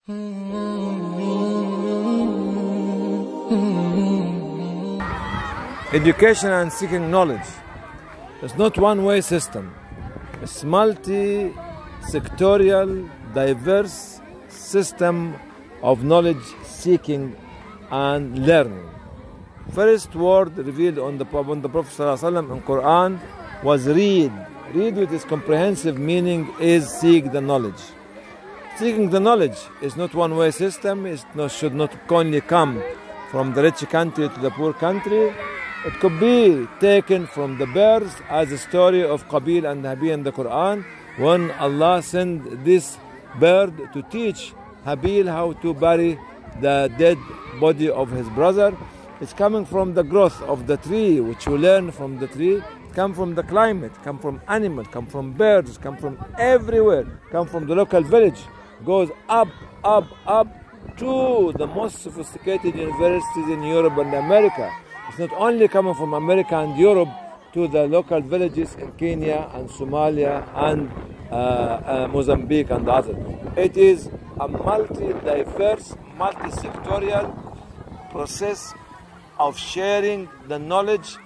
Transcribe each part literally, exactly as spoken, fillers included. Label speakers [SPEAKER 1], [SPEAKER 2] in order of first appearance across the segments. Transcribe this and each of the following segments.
[SPEAKER 1] Education and seeking knowledge. It's not one-way system. It's multi-sectorial, diverse system of knowledge seeking and learning. First word revealed on the, on the Prophet ﷺ in Quran was read. Read with its comprehensive meaning is seek the knowledge. Seeking the knowledge is not one-way system. It not, should not only come from the rich country to the poor country. It could be taken from the birth as a story of Qabil and Habil in the Quran, when Allah sent this bird to teach Habil how to bury the dead body of his brother. It's coming from the growth of the tree, which you learn from the tree. Come from the climate, come from animals, come from birds, come from everywhere, come from the local village, goes up, up, up to the most sophisticated universities in Europe and America. It's not only coming from America and Europe to the local villages in Kenya and Somalia and uh, uh, Mozambique and others. It is a multi-diverse, multi-sectorial process of sharing the knowledge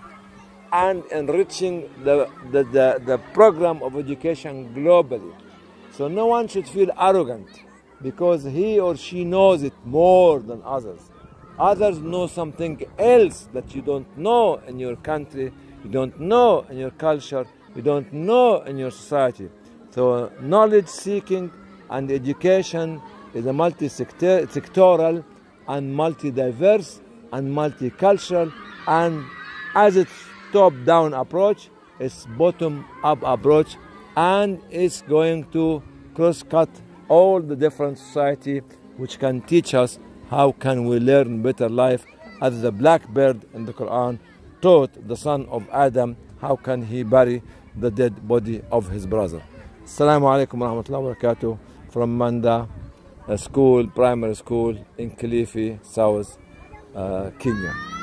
[SPEAKER 1] and enriching the, the, the, the program of education globally. So no one should feel arrogant because he or she knows it more than others. Others know something else that you don't know in your country, you don't know in your culture, you don't know in your society. So knowledge seeking and education is a multi-sectoral and multi-diverse and multicultural, and as its top-down approach, it's bottom-up approach, and it's going to cross-cut all the different society, which can teach us how can we learn better life, as the blackbird in the Quran taught the son of Adam how can he bury the dead body of his brother. Assalamu alaikum wa rahmatullahi wa barakatuh from Manda a school, primary school in Kilifi, South uh, Kenya.